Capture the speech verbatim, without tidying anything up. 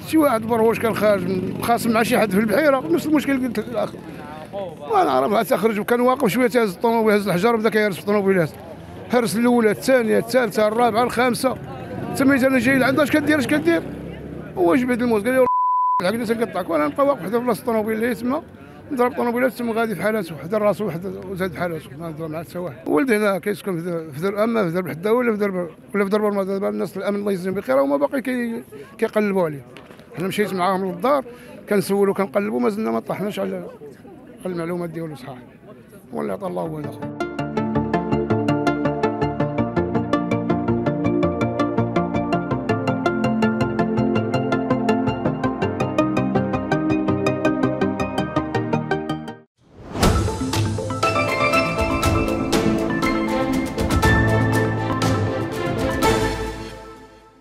شي واحد برهوش كان خارج خاصم مع شي حد في البحيره، نفس المشكل قلت الاخ وانا عرفها تخرج، وكان واقف شويه تهز الطوموبيل، هز الحجر بدا كيهرس في الطوموبيلات، هرس الاولى الثانيه الثالثه الرابعه الخامسه. سميت انا جاي لعندها اش كدير اش كدير، هو جبد الموز قال لي العقده تنقطعك، وانا نبقى واقف حدا في بلاصه الطوموبيل اللي تما نضرب طوموبيلات تما غادي في حالته، حدا راسو وزاد في حالته، ما نضرب مع حتى واحد. ولدي هنا كيسكن في در، اما في درب حدا ولا في درب ولا في درب المرضى. دابا الناس الامن الله يجزيهم بخير هما باقي كي كيقلبوا عليه. حنا مشيت معاهم للدار كنسولو كنقلبوا، مازلنا ما طحناش على المعلومات ديالو صحاح، واللي عطا الله هو الاخر.